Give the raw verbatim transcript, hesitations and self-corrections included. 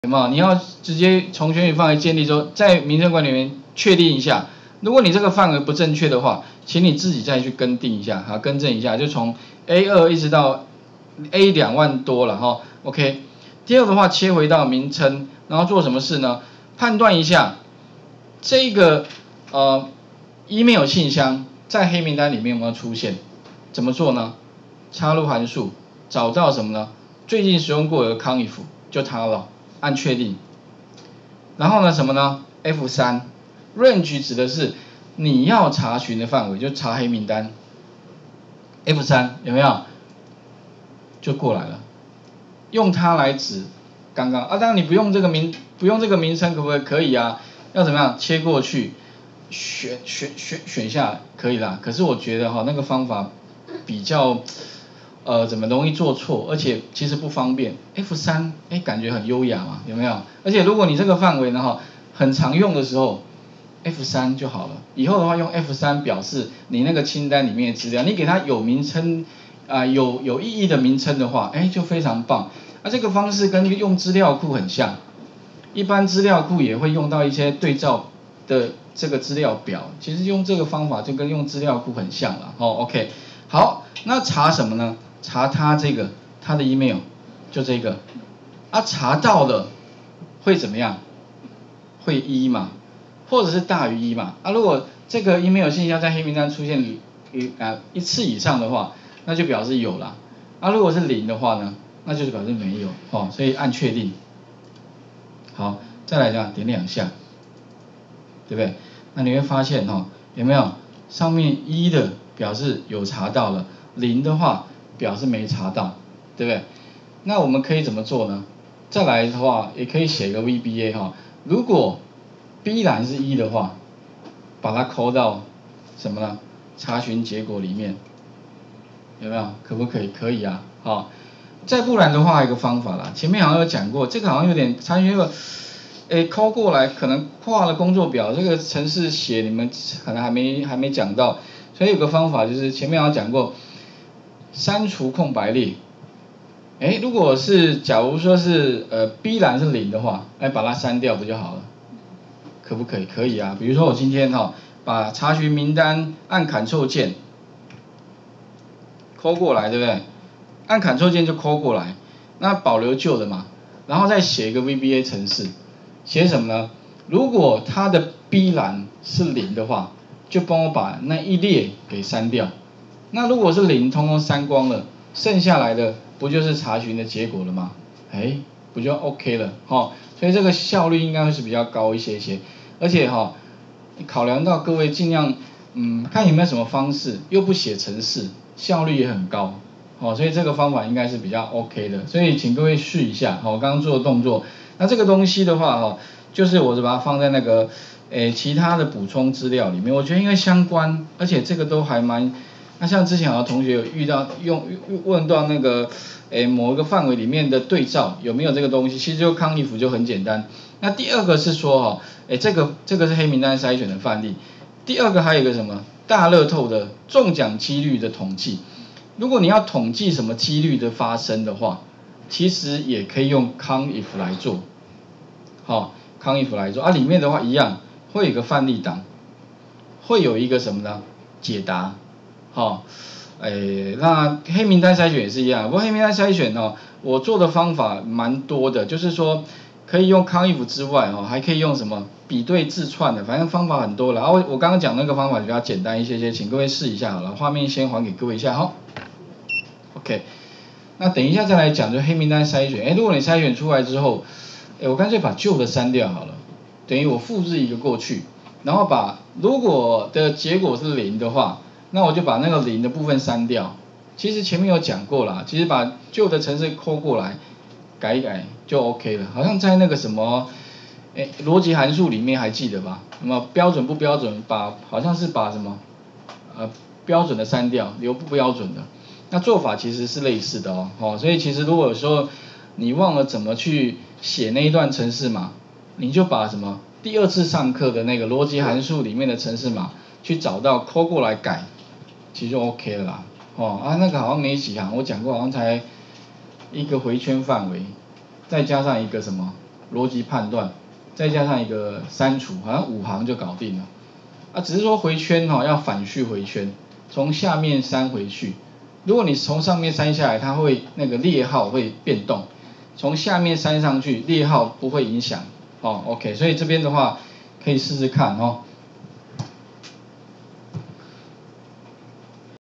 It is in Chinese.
有没有？你要直接从选取范围建立之后，在名称管理里面确定一下。如果你这个范围不正确的话，请你自己再去更定一下，好，更正一下，就从 A 二 一直到 A 两万多了哈。OK。第二的话，切回到名称，然后做什么事呢？判断一下这个呃 email 信箱在黑名单里面有没有出现？怎么做呢？插入函数，找到什么呢？最近使用过的 conif 就它了。按确定，然后呢什么呢 ？F 三 range 指的是你要查询的范围，就查黑名单。F 三 有没有？就过来了，用它来指刚刚啊，当然你不用这个名，不用这个名称可不可以？可以啊，要怎么样？切过去，选选选选下可以啦。可是我觉得哈，那个方法比较。呃，怎么容易做错，而且其实不方便。F 三，哎，感觉很优雅嘛，有没有？而且如果你这个范围呢，哈，很常用的时候 ，F 三就好了。以后的话用 F 三表示你那个清单里面的资料，你给它有名称啊、呃，有有意义的名称的话，哎，就非常棒。那、啊、这个方式跟用资料库很像，一般资料库也会用到一些对照的这个资料表，其实用这个方法就跟用资料库很像了。哦 ，OK， 好，那查什么呢？查他这个他的 email 就这个啊，查到了会怎么样？会一嘛，或者是大于一嘛啊？如果这个 email 信箱在黑名单出现一啊一次以上的话，那就表示有啦。啊，如果是零的话呢，那就是表示没有哦。所以按确定。好，再来讲点两下，对不对？那你会发现哈、哦，有没有上面一的表示有查到了，零的话。表示没查到，对不对？那我们可以怎么做呢？再来的话，也可以写个 V B A 哈。如果 B 栏是一的话，把它扣到什么呢？查询结果里面，有没有？可不可以？可以啊，好。再不然的话，还有一个方法啦，前面好像有讲过，这个好像有点查询结果，诶，扣过来可能跨了工作表，这个程式写你们可能还没还没讲到，所以有个方法就是前面好像讲过。删除空白列，哎，如果是假如说是呃 B 栏是零的话，哎，把它删掉不就好了？可不可以？可以啊。比如说我今天哈、哦，把查询名单按 Ctrl 键，抠过来，对不对？按 Ctrl 键就抠过来，那保留旧的嘛，然后再写一个 V B A 程式，写什么呢？如果它的 B 栏是零的话，就帮我把那一列给删掉。那如果是零，通通删光了，剩下来的不就是查询的结果了吗？哎，不就 OK 了，哈、哦，所以这个效率应该会是比较高一些些，而且哈、哦，考量到各位尽量，嗯，看有没有什么方式，又不写程式，效率也很高，哦，所以这个方法应该是比较 OK 的，所以请各位试一下，好、哦，我刚刚做的动作，那这个东西的话，哈、哦，就是我是把它放在那个，诶，其他的补充资料里面，我觉得应该相关，而且这个都还蛮。那像之前有同学有遇到用问到那个，诶某一个范围里面的对照有没有这个东西，其实就康尼服就很简单。那第二个是说哈，诶这个这个是黑名单筛选的范例。第二个还有一个什么大乐透的中奖几率的统计。如果你要统计什么几率的发生的话，其实也可以用康 if 来做。好，康 if 来做啊，里面的话一样会有一个范例档，会有一个什么呢？解答。好、哦，诶，那黑名单筛选也是一样，不过黑名单筛选哦，我做的方法蛮多的，就是说可以用 conif 之外哦，还可以用什么比对字串的，反正方法很多了。然后我刚刚讲那个方法比较简单一些些，请各位试一下好了，画面先还给各位一下哈。OK， 那等一下再来讲就黑名单筛选，诶，如果你筛选出来之后，诶，我干脆把旧的删掉好了，等于我复制一个过去，然后把如果的结果是零的话。那我就把那个零的部分删掉。其实前面有讲过啦，其实把旧的程式抠过来，改一改就 OK 了。好像在那个什么，诶，逻辑函数里面还记得吧？那么标准不标准，把好像是把什么，呃，标准的删掉，留不标准的。那做法其实是类似的哦，哦，所以其实如果说你忘了怎么去写那一段程式码，你就把什么第二次上课的那个逻辑函数里面的程式码去找到抠过来改。其实就 OK 了啦，哦啊那个好像没几行，我讲过好像才一个回圈范围，再加上一个什么逻辑判断，再加上一个删除，好像五行就搞定了。啊，只是说回圈哈、哦、要反序回圈，从下面删回去。如果你从上面删下来，它会那个列号会变动，从下面删上去，列号不会影响。哦 ，OK， 所以这边的话可以试试看哦。